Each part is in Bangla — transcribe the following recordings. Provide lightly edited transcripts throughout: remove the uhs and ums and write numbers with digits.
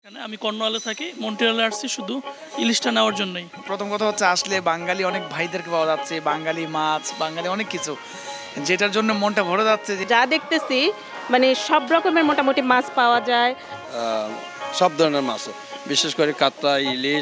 এখানে আমি কর্নওয়ালে থাকি, মন্ট্রিয়ালে আসছি শুধু ইলিশটা নেওয়ার জন্যই। প্রথম কথা হচ্ছে আসলে বাঙালি অনেক ভাইদেরকে পাওয়া যাচ্ছে, বাঙালি মাছ, বাঙালি অনেক কিছু, যেটার জন্য মনটা ভরে যাচ্ছে। যা দেখতেছি মানে সব রকমের মোটামুটি মাছ পাওয়া যায়। সব ধরনের মাছ, বিশেষ করে কাতলা, ইলিশ।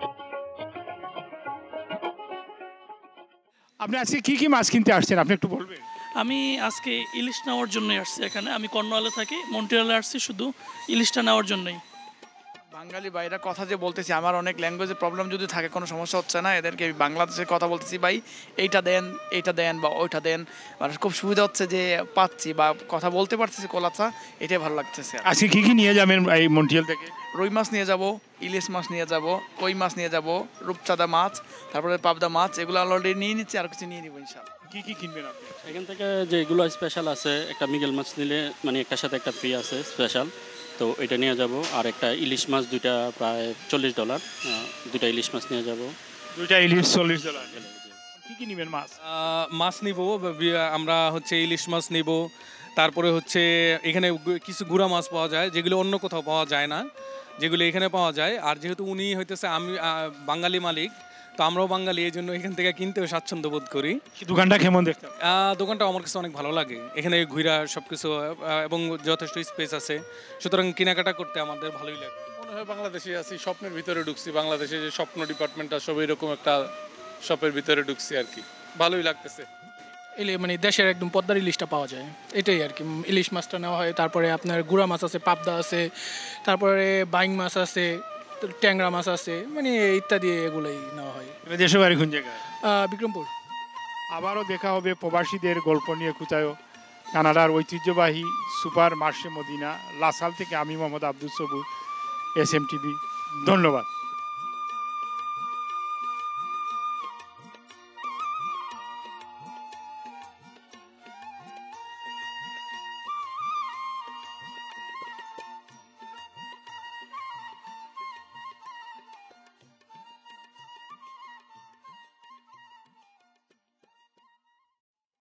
আপনি আজকে কি কি মাছ কিনতে আসছেন আপনি একটু বলবেন? আমি আজকে ইলিশ নেওয়ার জন্যই আসছি এখানে। আমি কর্নওয়ালে থাকি, মন্ট্রিয়ালে আসছি শুধু ইলিশটা নেওয়ার জন্যই। বাঙালি ভাইরা কথা যে বলতেছি, আমার অনেক ল্যাঙ্গুয়েজের প্রবলেম যদি থাকে কোনো সমস্যা হচ্ছে না, এদেরকে বাংলাদেশের কথা বলতেছি, ভাই এইটা দেন বা ওইটা দেন, মানে খুব সুবিধা হচ্ছে যে পাচ্ছি বা কথা বলতে পারতেছি কোলাচা, এটাই ভালো লাগতেছে। আজকে কি কি নিয়ে যাবেন এই মন্ট্রিয়াল থেকে? রুই মাছ নিয়ে যাব, ইলিশ মাছ নিয়ে যাব, কই মাছ নিয়ে যাব, রূপচাঁদা মাছ, তারপরে পাবদা মাছ, এগুলো অলরেডি নিয়ে নিচ্ছি, আর কিছু নিয়ে নিব ইনশাআল্লাহ। কি কি কিনবেন আপনি? এখান থেকে যেগুলো স্পেশাল আছে, একটা মৃগেল মাছ নিলে মানে একটার সাথে একটা ফ্রি আছে স্পেশাল, তো এটা নিয়ে যাব। আর একটা ইলিশ মাছ, দুইটা প্রায় $40, দুইটা ইলিশ মাছ নিয়ে যাব। দুইটা ইলিশ $40। কি কি নেবেন মাছ? মাছ নিব, আমরা হচ্ছে ইলিশ মাছ নিব। তারপরে হচ্ছে এখানে কিছু গুঁড়া মাছ পাওয়া যায় যেগুলো অন্য কোথাও পাওয়া যায় না, যেগুলো এখানে পাওয়া যায়। আর যেহেতু উনি হইতেছে আমি বাঙালি মালিক, তো আমরাও বাঙালি, এই জন্য এখান থেকে কিনতেও স্বাচ্ছন্দ্য বোধ করি। দোকানটা কেমন দেখতে? দোকানটা আমার কাছে অনেক ভালো লাগে, এখানে ঘুরা সব কিছু এবং যথেষ্ট স্পেস আছে, সুতরাং কেনাকাটা করতে আমাদের ভালোই লাগে। মনে হয় বাংলাদেশে আছি, স্বপ্নের ভিতরে ঢুকছি। বাংলাদেশে যে স্বপ্ন ডিপার্টমেন্টটা সব এরকম একটা শপের ভিতরে ঢুকছি আর কি, ভালোই লাগতেছে। মানে দেশের একদম পদ্মার ইলিশটা পাওয়া যায়, এটাই আর কি। ইলিশ মাছটা নেওয়া হয়, তারপরে আপনার গুঁড়া মাছ আছে, পাবদা আছে, তারপরে বাইং মাছ আছে, ট্যাংরা মাছ আছে, মানে ইত্যাদি, এগুলোই নেওয়া হয়। দেশের বাড়ি কোন জায়গায়? বিক্রমপুর। আবারও দেখা হবে প্রবাসীদের গল্প নিয়ে কোথাও। কানাডার ঐতিহ্যবাহী সুপার মার্শে মদিনা লাসাল থেকে আমি মোহাম্মদ আব্দুল সবুর, SMTV। ধন্যবাদ।